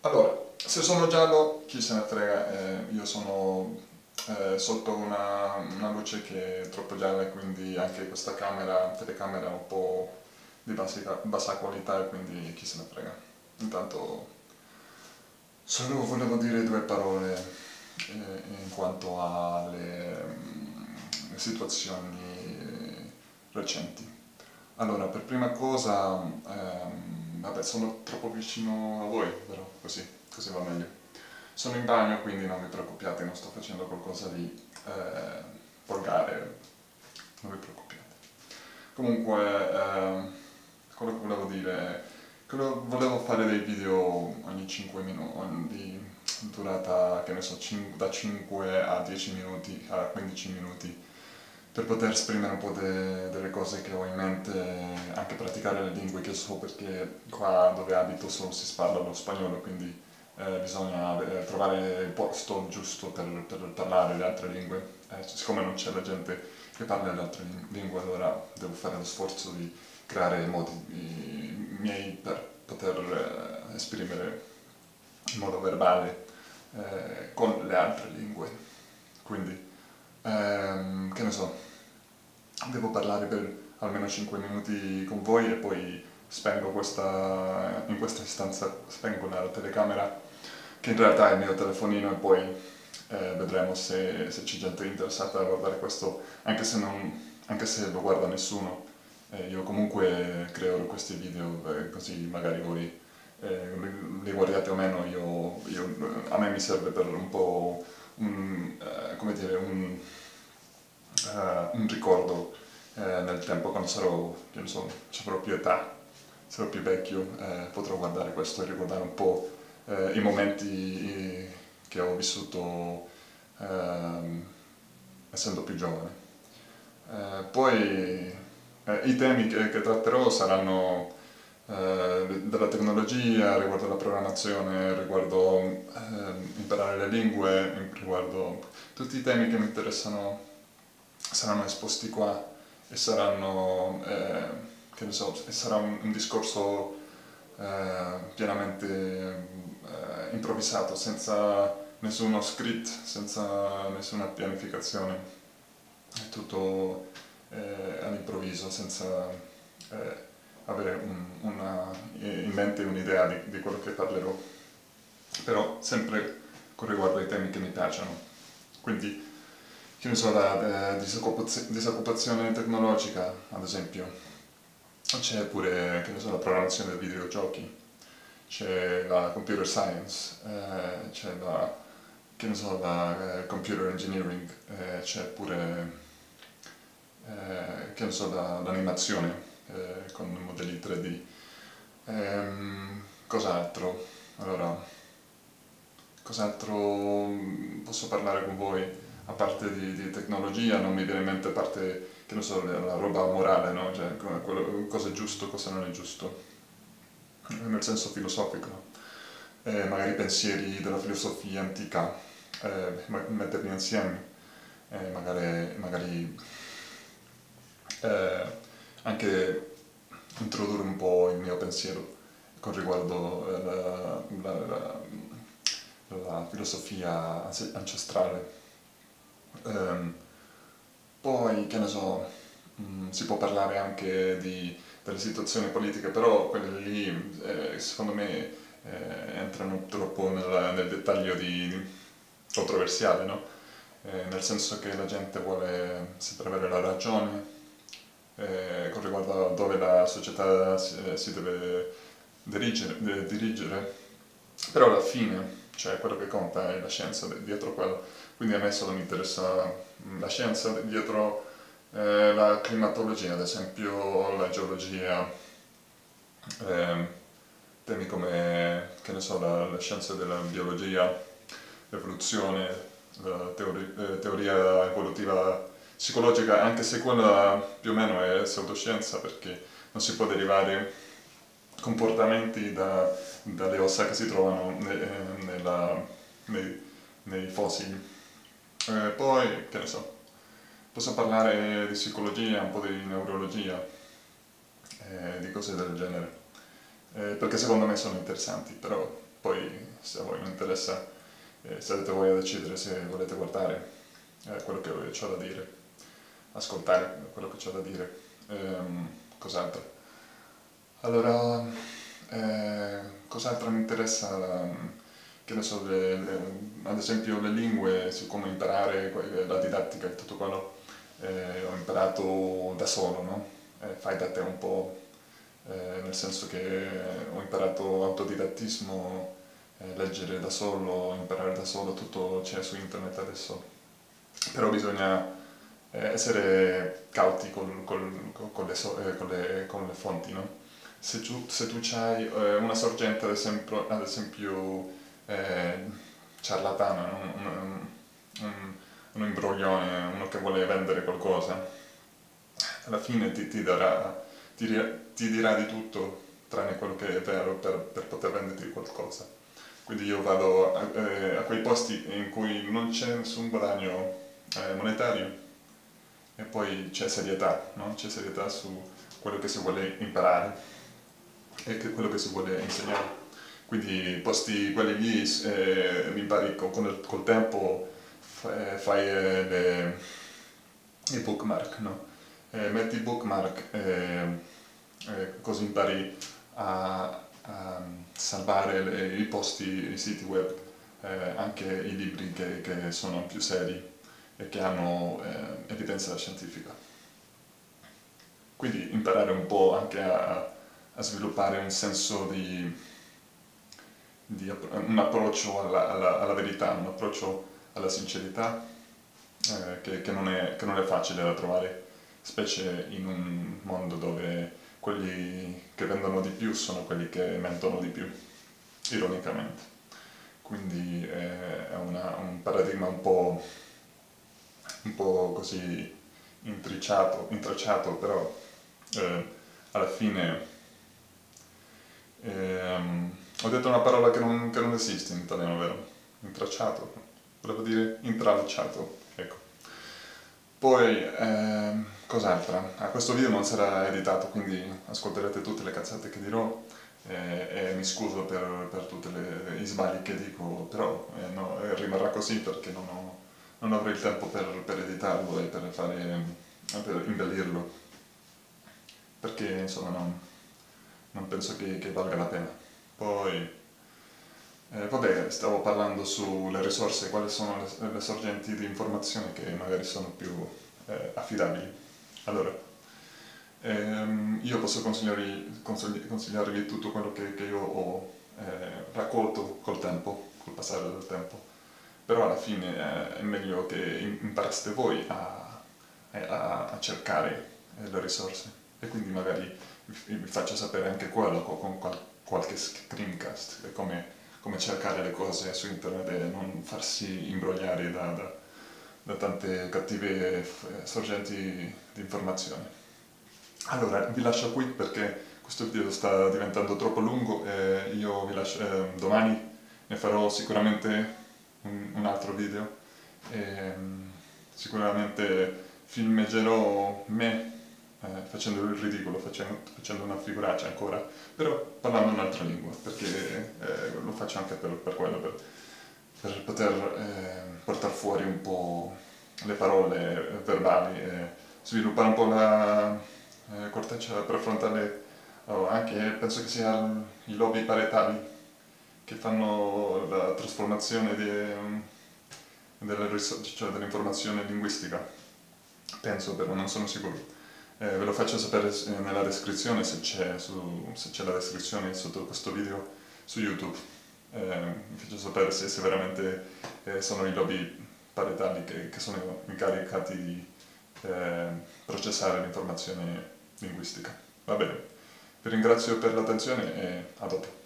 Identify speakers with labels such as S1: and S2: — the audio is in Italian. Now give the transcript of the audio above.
S1: Allora, se sono giallo, chi se ne frega, io sono sotto una luce che è troppo gialla e quindi anche questa telecamera è un po' di bassa qualità e quindi chi se ne frega. Intanto solo volevo dire due parole in quanto alle situazioni recenti. Allora, per prima cosa, vabbè, sono troppo vicino a voi, però così va meglio. Sono in bagno, quindi non vi preoccupate, non sto facendo qualcosa di volgare, non vi preoccupate. Comunque, quello che volevo dire è che volevo fare dei video ogni 5 minuti, di durata, che ne so, da 5 a 10 minuti, a 15 minuti, per poter esprimere un po' delle cose che ho in mente, anche praticare le lingue che so, perché qua dove abito solo si parla lo spagnolo, quindi bisogna trovare il posto giusto per parlare le altre lingue. Siccome non c'è la gente che parla le altre lingue, allora devo fare lo sforzo di creare modi miei per poter esprimere in modo verbale con le altre lingue. Quindi, che ne so, devo parlare per almeno 5 minuti con voi e poi in questa istanza spengo la telecamera, che in realtà è il mio telefonino, e poi vedremo se c'è gente interessata a guardare questo, anche se lo guarda nessuno. Io comunque creo questi video così magari voi li guardate o meno, a me mi serve per un po' come dire, un ricordo nel tempo, quando sarò, che ne so, ci avrò più età, sarò più vecchio, potrò guardare questo e ricordare un po' i momenti che ho vissuto essendo più giovane. Poi i temi che tratterò saranno della tecnologia, riguardo la programmazione, riguardo imparare le lingue, riguardo tutti i temi che mi interessano saranno esposti qua e saranno, che ne so, sarà un discorso pienamente improvvisato, senza nessuno script, senza nessuna pianificazione. È tutto all'improvviso, senza avere in mente un'idea di quello che parlerò, però sempre con riguardo ai temi che mi piacciono. Quindi, che ne so, la disoccupazione tecnologica, ad esempio, c'è pure, che ne so, la programmazione dei videogiochi, c'è la computer science, c'è che ne so, la computer engineering, c'è pure che ne so, l'animazione con modelli 3D. Cos'altro? Allora, cos'altro posso parlare con voi? A parte di tecnologia, non mi viene in mente, a parte, che ne so, la roba morale, no? Cioè, cosa è giusto, cosa non è giusto, nel senso filosofico. Magari pensieri della filosofia antica, metterli insieme, magari eh, anche introdurre un po' il mio pensiero con riguardo alla filosofia ancestrale. Ehm, Poi, che ne so, si può parlare anche delle situazioni politiche, però quelle lì, secondo me, entrano troppo nel dettaglio controversiale, no? Nel senso che la gente vuole sempre avere la ragione con riguardo a dove la società si deve dirigere, però alla fine, cioè, quello che conta è la scienza dietro quello. Quindi a me solo mi interessa la scienza dietro la climatologia, ad esempio la geologia, ehm, temi come, che ne so, la scienza della biologia, l'evoluzione, la teoria evolutiva psicologica, anche se quella più o meno è pseudoscienza, perché non si può derivare comportamenti dalle ossa che si trovano nei fossili. Poi, che ne so, posso parlare di psicologia, un po' di neurologia, di cose del genere, perché secondo me sono interessanti, però poi se a voi non interessa, sarete voi a decidere se volete guardare quello che ho da dire, ascoltare quello che ho da dire. Cos'altro? Allora, cos'altro mi interessa? Che ne so, ad esempio le lingue, su come imparare la didattica e tutto quello, ho imparato da solo, no? Fai da te un po', nel senso che ho imparato autodidattismo, leggere da solo, imparare da solo, tutto c'è su internet adesso, però bisogna essere cauti con le fonti, no? Se tu hai una sorgente, ad esempio ciarlatana, no? Un imbroglione, uno che vuole vendere qualcosa, alla fine ti dirà di tutto tranne quello che è vero per poter venderti qualcosa. Quindi io vado a quei posti in cui non c'è nessun guadagno monetario e poi c'è serietà, no? C'è serietà su quello che si vuole imparare e quello che si vuole insegnare. Quindi posti quelli lì li impari col tempo, fai i bookmark, no? Metti i bookmark così impari a salvare i posti, i siti web, anche i libri che sono più seri e che hanno evidenza scientifica. Quindi imparare un po' anche a sviluppare un senso un approccio alla verità, un approccio alla sincerità che non è facile da trovare, specie in un mondo dove quelli che vendono di più sono quelli che mentono di più, ironicamente. Quindi è un paradigma un po' così intrecciato, però alla fine ho detto una parola che non esiste in italiano, vero? Intracciato, volevo dire intralciato, ecco. Poi, cos'altro? Questo video non sarà editato, quindi ascolterete tutte le cazzate che dirò e mi scuso per tutti gli sbagli che dico, però no, rimarrà così perché non avrò il tempo per editarlo e per imbellirlo, perché insomma non penso che valga la pena. Poi, vabbè, stavo parlando sulle risorse, quali sono le sorgenti di informazione che magari sono più affidabili. Allora, io posso consigliarvi tutto quello che io ho raccolto col tempo, col passare del tempo, però alla fine è meglio che imparaste voi a cercare le risorse e quindi magari vi faccio sapere anche quello con qualche screencast, come cercare le cose su internet e non farsi imbrogliare da tante cattive sorgenti di informazione. Allora, vi lascio qui perché questo video sta diventando troppo lungo e io vi lascio, domani ne farò sicuramente un altro video e sicuramente filmeggerò me facendo il ridicolo, facendo una figuraccia ancora, però parlando un'altra lingua, perché lo faccio anche per quello, per poter portare fuori un po' le parole verbali e sviluppare un po' la corteccia prefrontale, anche penso che sia i lobi parietali che fanno la trasformazione cioè dell'informazione linguistica, penso, però non sono sicuro. Ve lo faccio sapere nella descrizione se c'è la descrizione sotto questo video su YouTube. Vi faccio sapere se veramente sono i lobi parietali che sono incaricati di processare l'informazione linguistica. Va bene, vi ringrazio per l'attenzione e a dopo.